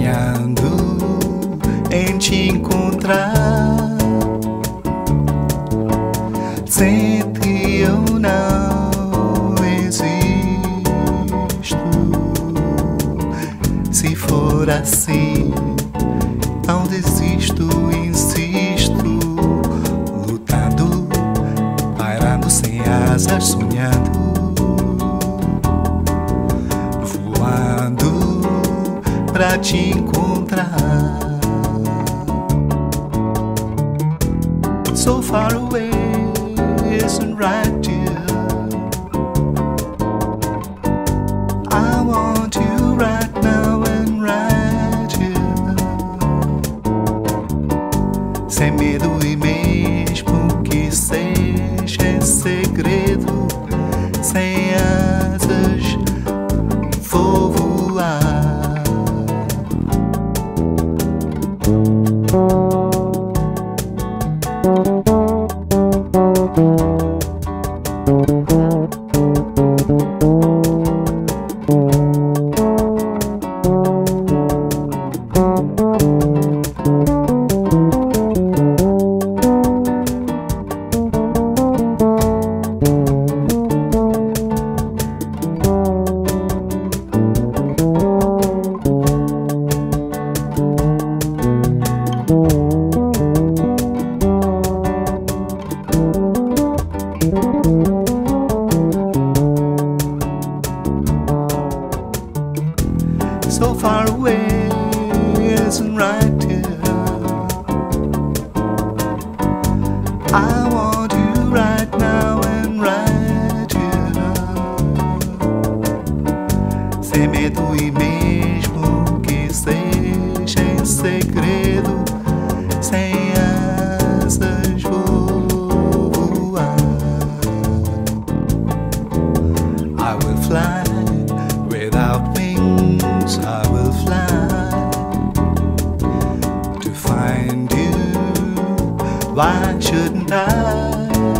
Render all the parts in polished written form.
sonhando em te encontrar. Sem ti eu não existo. Se for assim, não desisto, insisto, lutando, pairando sem asas, sonhando, voando pra te encontrar. So far away, isn't right, dear. I want you right now and right here. Sem medo e mesmo que seja em segredo, sem asas vou voar. So far away, isn't right here. I want you right now and right here. Sem medo e mesmo que seja em segredo, sem asas vou voar. I will fly without wings. I will fly to find you. Why shouldn't I?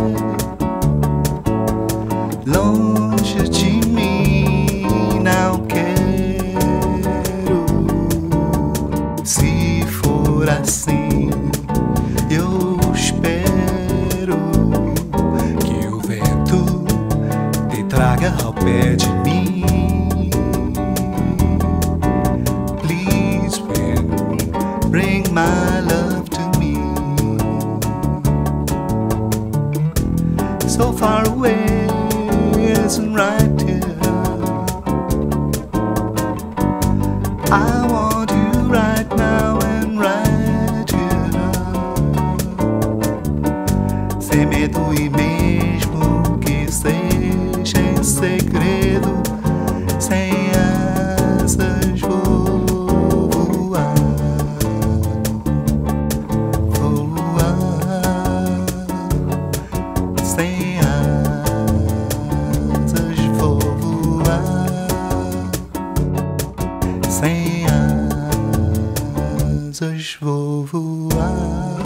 Longe de mim não quero. Se for assim, eu espero que o vento te traga ao pé de mim. Bring my love to me. So far away, isn't right here. I want you right now and right here. Sem medo e mesmo que seja em segredo, sem asas vou voar. Sem asas vou voar. Sem asas vou voar.